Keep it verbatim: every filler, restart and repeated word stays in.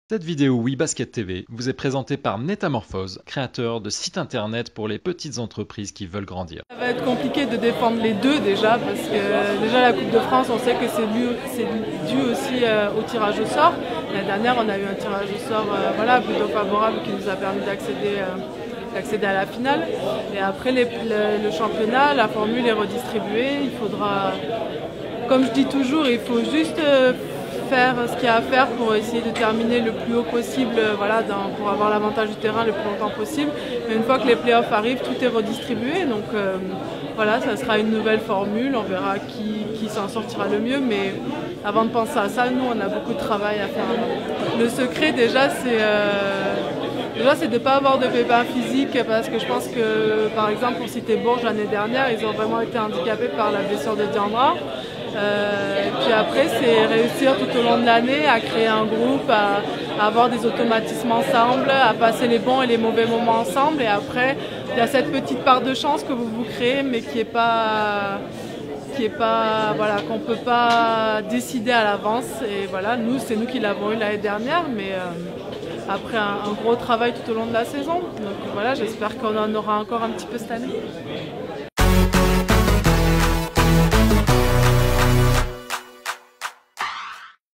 Cette vidéo WeBasket T V vous est présentée par Netamorphose, créateur de sites internet pour les petites entreprises qui veulent grandir. Ça va être compliqué de défendre les deux déjà, parce que déjà la Coupe de France, on sait que c'est dû, dû aussi euh, au tirage au sort. L'année dernière, on a eu un tirage au sort euh, voilà, plutôt favorable qui nous a permis d'accéder euh, d'accéder à la finale. Et après les, le, le championnat, la formule est redistribuée. Il faudra, comme je dis toujours, il faut juste euh, faire ce qu'il y a à faire pour essayer de terminer le plus haut possible, voilà, dans, pour avoir l'avantage du terrain le plus longtemps possible. Mais une fois que les playoffs arrivent, tout est redistribué. Donc euh, voilà, ça sera une nouvelle formule. On verra qui, qui s'en sortira le mieux. Mais avant de penser à ça, nous, on a beaucoup de travail à faire. Le secret, déjà, c'est euh, déjà, c'est de ne pas avoir de pépins physiques, parce que je pense que, par exemple, pour citer Bourges l'année dernière, ils ont vraiment été handicapés par la blessure de Diandra. Euh, puis après, c'est réussir tout au long de l'année à créer un groupe, à, à avoir des automatismes ensemble, à passer les bons et les mauvais moments ensemble. Et après, il y a cette petite part de chance que vous vous créez, mais qui est pas, qui est pas, voilà, qu'on peut pas décider à l'avance. Et voilà, nous, c'est nous qui l'avons eu l'année dernière, mais euh, après un, un gros travail tout au long de la saison. Donc voilà, j'espère qu'on en aura encore un petit peu cette année.